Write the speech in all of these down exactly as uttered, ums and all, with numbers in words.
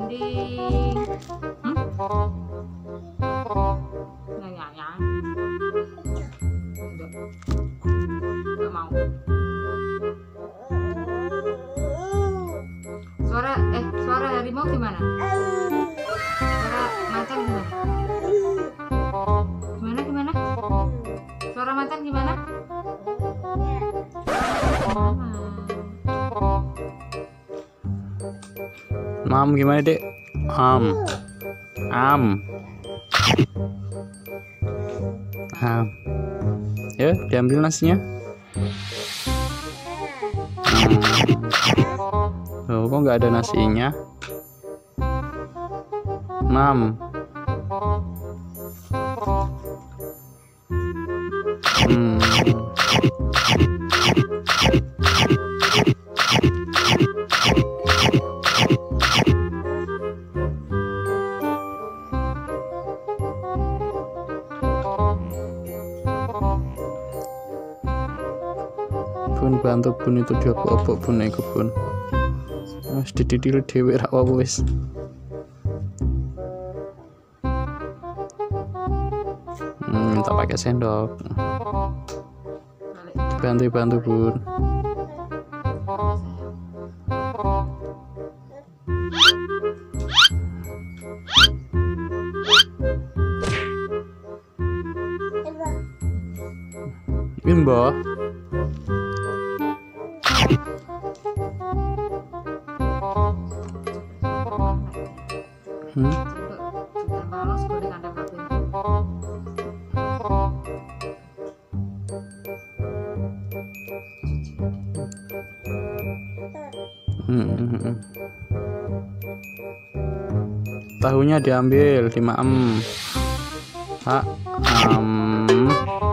dinding. Hmm? Nggak nyayang. Enggak. Nggak mau. Suara eh suara harimau gimana? Suara macan gimana? Gimana gimana? Suara macan gimana? Mam gimana dek? Am, am, am. Ya, diambil nasinya. Hmm. Oh, kok nggak ada nasinya? Mam. Hmm. Bun bantu bun itu dia apa bun iku bun. Wis dididil dhewe ra apa wis. Hmm, minta pakai sendok. Bantu-bantu bun. Bimbo. Hmm? Hmm, hmm, hmm. Tahunya diambil dimaem. Hak um.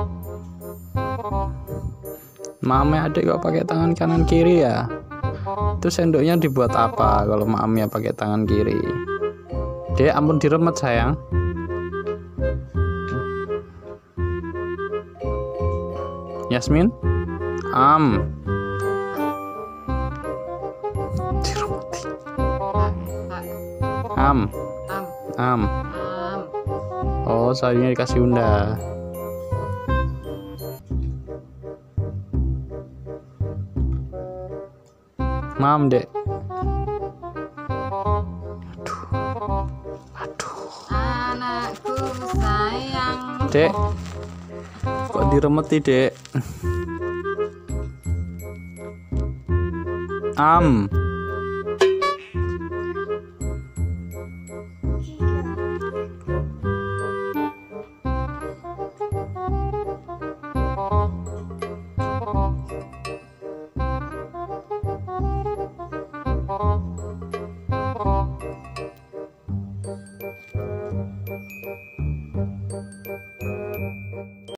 Maamnya adik kok pakai tangan kanan kiri ya? Itu sendoknya dibuat apa kalau maamnya pakai tangan kiri? Dek, ampun diremet sayang. Yasmin, am. Diremeti. Am, am. Oh, sayurnya dikasih unda. Mam dek. Aduh, aduh. Anakku sayang. Dek, kok diremeti dek? Am.